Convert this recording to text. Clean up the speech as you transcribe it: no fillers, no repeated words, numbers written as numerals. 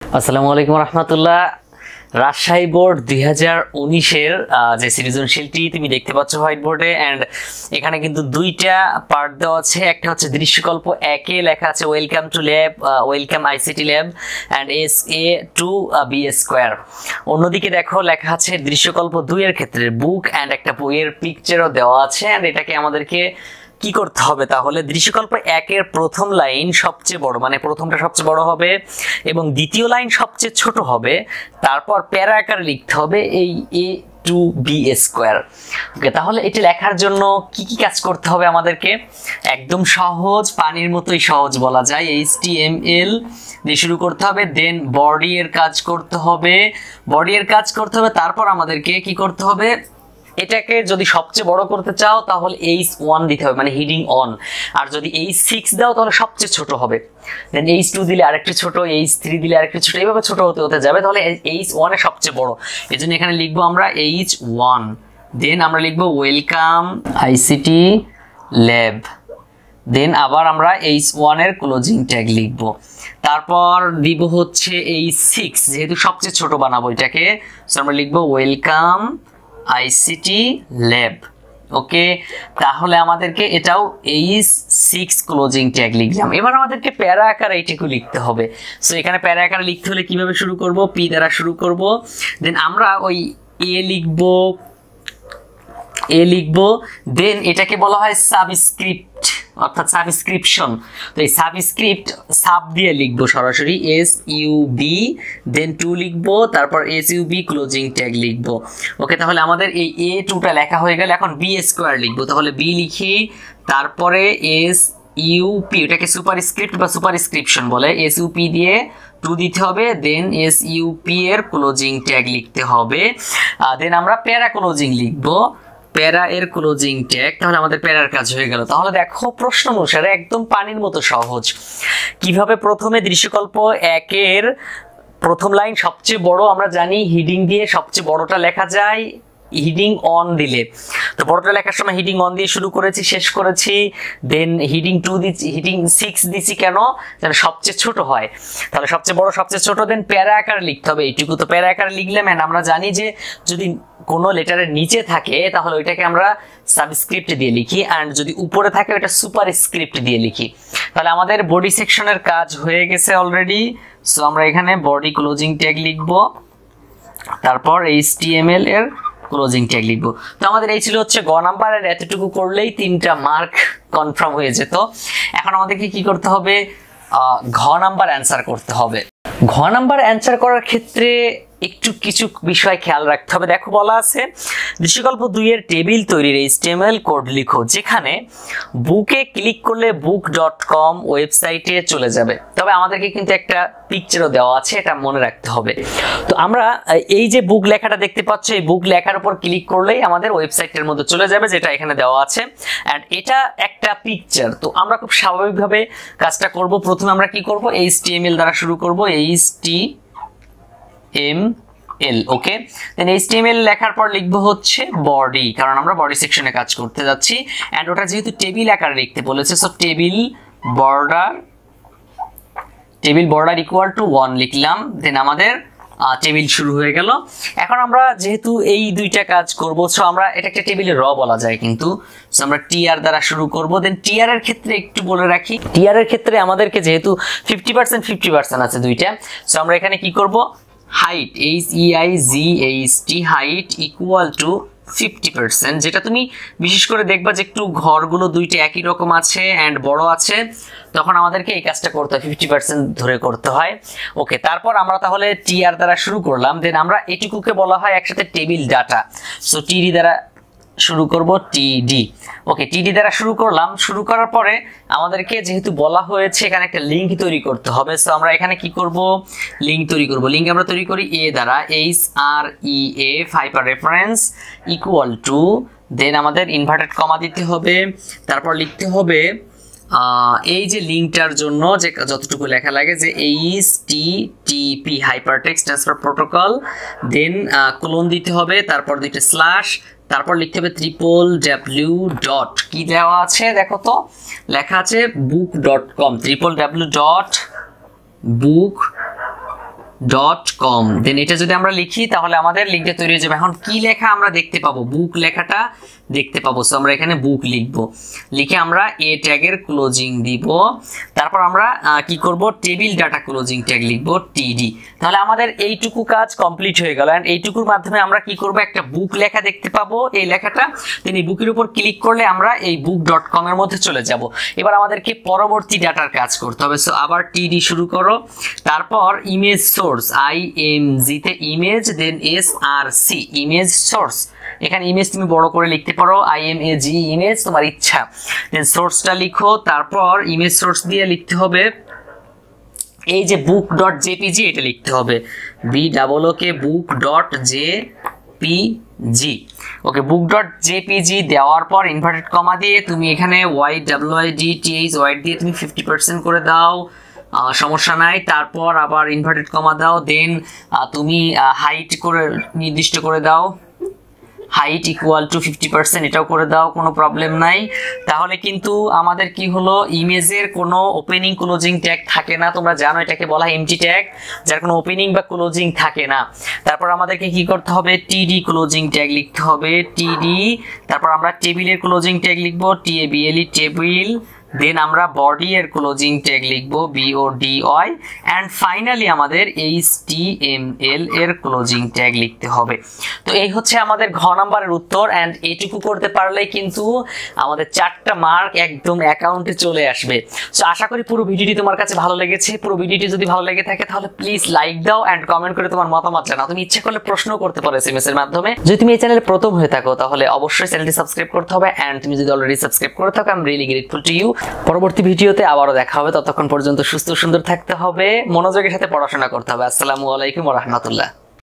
আসসালামু আলাইকুম রহমতুল্লাহ। রাজশাহী বোর্ড 2019-এর যে সৃজনশীলটি তুমি দেখতে পাচ্ছ হোয়াইট বোর্ডে, অ্যান্ড এখানে কিন্তু দুইটা পার্ট দেওয়া আছে। একটা হচ্ছে দৃশ্যকল্প 1-এ লেখা আছে welcome to lab, welcome ICT lab and SA to B square. অন্যদিকে দেখো লেখা আছে দৃশ্যকল্প 2-এর ক্ষেত্রে বুক অ্যান্ড একটা বইয়ের পিকচারও দেওয়া আছে। অ্যান্ড এটাকে আমাদেরকে কি করতে হবে, তাহলে দৃশ্যকল্প 1-এর প্রথম লাইন সবচেয়ে বড়, মানে প্রথমটা সবচেয়ে বড় হবে এবং দ্বিতীয় লাইন সবচেয়ে ছোট হবে। তারপর প্যারা আকারে লিখতে হবে এই A to B square. Okay, তাহলে এটা লেখার জন্য কি কি কাজ করতে হবে আমাদেরকে? একদম সহজ, পানির মতোই সহজ বলা যায়। HTML দিয়ে শুরু করতে হবে, দেন বডি এর কাজ করতে হবে, তারপর আমাদেরকে কি করতে হবে, এটাকে যদি সবচেয়ে বড় করতে চাও তাহলে H1 দিতে হবে, মানে হিডিং অন। আর যদি H6 দাও তাহলে সবচেয়ে ছোট হবে, দেন H2 দিলে আরেকটু ছোট, H3 দিলে আরেকটু ছোট, এইভাবে ছোট হতে হতে যাবে। তাহলে H1 এ সবচেয়ে বড়, এই জন্য এখানে লিখবো আমরা H1। দেন আমরা লিখবো ওয়েলকাম আইসিটি ল্যাব, দেন আবার আমরা H1 এর ক্লোজিং ট্যাগ লিখবো। তারপর দিব হচ্ছে H6, যেহেতু সবচেয়ে ছোট বানাবো এটাকে, সো আমরা লিখবো ওয়েলকাম আইসিটি ল্যাব। ওকে, তাহলে আমাদেরকে এটাও H6 ক্লোজিং ট্যাগ লিখলাম। এবার আমাদেরকে প্যারা আকারে এইটুকু লিখতে হবে। সো এখানে প্যারা আকারে লিখতে হলে কিভাবে শুরু করব? P দ্বারা শুরু করব, দেন আমরা ওই A লিখবো, দেন এটাকে বলা হয় সাবস্ক্রিপ্ট অর্থাৎ সাবস্ক্রিপশন। তো এই সাবস্ক্রিপ্ট সাব দিয়ে লিখবো সরাসরি SUB, দেন 2 লিখবো, তারপর SUB ক্লোজিং ট্যাগ লিখবো। ওকে, তাহলে আমাদের এই A2টা লেখা হয়ে গেল। এখন B স্কোয়ার লিখবো, তাহলে B লিখি, তারপরে SUP, এটাকে সুপারস্ক্রিপ্ট বা সুপারস্ক্রিপশন বলে, SUP দিয়ে 2 দিতে হবে, দেন SUP এর ক্লোজিং ট্যাগ লিখতে হবে। দেন আমরা প্যারা ক্লোজিং লিখবো, প্যারা এর ক্লোজিং ট্যাগ। তাহলে আমাদের প্যারার কাজ হয়ে গেল। তাহলে দেখো প্রশ্ন অনুসারে একদম পানির মতো সহজ। কিভাবে প্রথমে দৃশ্যকল্প 1-এর প্রথম লাইন সবচেয়ে বড়, আমরা জানি হিডিং দিয়ে সবচেয়ে বড়টা লেখা যায় হিডিং অন দিলে। তো বড়টা লেখার সময় হিডিং অন দিয়ে শুরু করেছি, শেষ করেছি, দেন হিডিং 2 দিচ্ছি, হিডিং 6 দিচ্ছি কেন? যেন সবচেয়ে ছোট হয়। তাহলে সবচেয়ে বড় সবচেয়ে ছোট, দেন প্যারা আকারে লিখতে হবে এইটুকু। তো প্যারা আকারে লিখলাম, এন্ড আমরা জানি যে যদি কোনো লেটারের নিচে থাকে তাহলে ওইটাকে আমরা সাবস্ক্রিপ্ট দিয়ে লিখি, অ্যান্ড যদি উপরে থাকে ওইটা সুপারস্ক্রিপ্ট দিয়ে লিখি। তাহলে আমাদের বডি সেকশনের কাজ হয়ে গেছে অলরেডি। সো আমরা এখানে বডি ক্লোজিং ট্যাগ লিখবো, তারপর HTML এর ক্লোজিং ট্যাগ লিখবো। তো আমাদের এই ছিল হচ্ছে গ নাম্বার, আর এতটুকু করলেই 3টা মার্ক কনফার্ম হয়ে যেত। এখন আমাদেরকে কি করতে হবে? ঘ নাম্বার অ্যান্সার করতে হবে। ঘ নাম্বার অ্যান্সার করার ক্ষেত্রে একটু কিছু বিষয় খেয়াল রাখতে হবে। দেখো বলা আছে দৃশ্যকল্প 2-এর টেবিল তৈরির HTML কোড লিখো, যেখানে বুকে ক্লিক করলে book.com ওয়েবসাইটে চলে যাবে। তবে আমাদেরকে কিন্তু একটা পিকচারও দেওয়া আছে, এটা মনে রাখতে হবে। তো আমরা এই যে বুক লেখাটা দেখতে পাচ্ছ, এই বুক লেখার উপর ক্লিক করলেই আমাদের ওয়েবসাইটের মধ্যে চলে যাবে, যেটা এখানে দেওয়া আছে, অ্যান্ড এটা একটা পিকচার। তো আমরা খুব স্বাভাবিকভাবে কাজটা করব। প্রথমে আমরা কি করব? HTML দ্বারা শুরু করব, HTML। ওকে, দেন HTML লেখার পর লিখবো হচ্ছে বডি, কারণ আমরা বডি সেকশনে কাজ করতে যাচ্ছি, এন্ড ওটা যেহেতু টেবিল আকারে লিখতে বলেছে, so table border equal to 1 লিখলাম, দেন আমাদের টেবিল শুরু হয়ে গেল। এখন আমরা যেহেতু এই দুইটা কাজ করব, সো আমরা এটা একটা টেবিলের বলা যায়, কিন্তু সো আমরা TR দ্বারা শুরু করব। দেন TR এর ক্ষেত্রে একটু বলে রাখি, TR এর ক্ষেত্রে আমাদেরকে যেহেতু 50% আছে দুইটা, সো আমরা এখানে কি করব? Height, HEIGHT height equal to 50%, যেটা তুমি বিশেষ করে দেখবা যে একটু ঘরগুলো দুইটা একই রকম আছে অ্যান্ড বড় আছে, তখন আমাদেরকে এই কাজটা করতে হয়, 50% ধরে করতে হয়। ওকে, তারপর আমরা তাহলে TR দ্বারা শুরু করলাম, দেন আমরা এটুকুকে বলা হয় একসাথে টেবিল ডাটা। সো TD দ্বারা শুরু করব, TD। ওকে, TD দ্বারা শুরু করলাম। শুরু করার পরে আমাদেরকে যেহেতু বলা হয়েছে এখানে একটা লিঙ্ক তৈরি করতে হবে, সো আমরা এখানে কি করব? লিঙ্ক তৈরি করব। লিঙ্ক আমরা তৈরি করি A দ্বারা, HREF hyper reference equal to, then আমাদের ইনভার্টেড কমা দিতে হবে, তারপর লিখতে হবে এই যে লিঙ্কটার জন্য যে যতটুকু লেখা লাগে যে HTTP hypertext transfer protocol, then colon দিতে হবে, তারপর দুইটা স্ল্যাশ, তারপর লিখতে হবে www ডট, কি দেওয়া আছে দেখো তো, লেখা আছে book.com, www.book .com দেন এটা যদি আমরা লিখি তাহলে আমাদের লিঙ্কটা তৈরি হয়ে যাবে। এখন কি লেখা আমরা দেখতে পাবো, বুক লেখাটা দেখতে পাবো। সো আমরা এখানে বুক লিখবো, লিখে আমরা এ ট্যাগের ক্লোজিং দিব, তারপর আমরা কি করব, টেবিল ডাটা ক্লোজিং ট্যাগ লিখবো টিডি। তাহলে আমাদের এইটুকু কাজ কমপ্লিট হয়ে গেল। এন্ড এইটুকুর মাধ্যমে আমরা কি করব, একটা বুক লেখা দেখতে পাবো, এই লেখাটা তিনি বুকের উপর ক্লিক করলে আমরা এই book.com এর মধ্যে চলে যাব। এবার আমাদেরকে পরবর্তী ডাটার কাজ করতে হবে। সো আবার টিডি শুরু করো, তারপর ইমেজ সোর্স IMG তে image, then SRC image source. এখানে ইমেজ তুমি বড় করে লিখতে পারো, IMAG ইমেজ, তোমার ইচ্ছা। দেন সোর্সটা লিখো, তারপর ইমেজ সোর্স দিয়ে লিখতে হবে এই যে book.jpg, এটা লিখতে হবে BOOK book.jpg। ওকে, book.jpg দেওয়ার পর ইনভার্টেড কমা দিয়ে তুমি এখানে YWIDTH ওয়াইড দিয়ে তুমি 50% করে দাও, সমস্যা নাই। তারপর আবার ইনভার্টেড কমা দাও, দেন তুমি হাইট করে নির্দিষ্ট করে দাও, হাইট ইকুয়াল টু 50%, এটাও করে দাও, কোনো প্রবলেম নাই। তাহলে কিন্তু আমাদের কি হলো, ইমেজের কোনো ওপেনিং ক্লোজিং ট্যাগ থাকে না। তোমরা জানো এটাকে বলা হয় এমটি ট্যাগ, যার কোনো ওপেনিং বা ক্লোজিং থাকে না। তারপর আমাদেরকে কি করতে হবে, টিডি ক্লোজিং ট্যাগ লিখতে হবে, টিডি। তারপর আমরা টেবিলের ক্লোজিং ট্যাগ লিখবো TABLE টেবিল। দেন আমরা বডি এর ক্লোজিং ট্যাগ লিখবো BODY। এন্ড ফাইনালি আমাদের HTML এর ক্লোজিং ট্যাগ লিখতে হবে। তো এই হচ্ছে আমাদের ঘ নাম্বারের উত্তর। এন্ড এইটুকু করতে পারলে কিন্তু আমাদের 4টা মার্ক একদম অ্যাকাউন্টে চলে আসবে। সো আশা করি পুরো ভিডিওটি তোমার কাছে ভালো লেগেছে। পুরো ভিডিওটি যদি ভালো লেগে থাকে তাহলে প্লিজ লাইক দাও এন্ড কমেন্ট করে তোমার মতামত জানাও। তুমি ইচ্ছে করলে প্রশ্ন করতে পারো SMS এর মাধ্যমে। যদি তুমি এই চ্যানেলে প্রথম হয়ে থাকো তাহলে অবশ্যই চ্যানেলটি সাবস্ক্রাইব করতে হবে। এন্ড তুমি যদি অলরেডি সাবস্ক্রাইব করে থাকো, I am really grateful to you. পরবর্তী ভিডিওতে আবারও দেখা হবে, ততক্ষণ পর্যন্ত সুস্থ সুন্দর থাকতে হবে, মনোযোগের সাথে পড়াশোনা করতে হবে। আসসালামু আলাইকুম ওয়া রাহমাতুল্লাহ।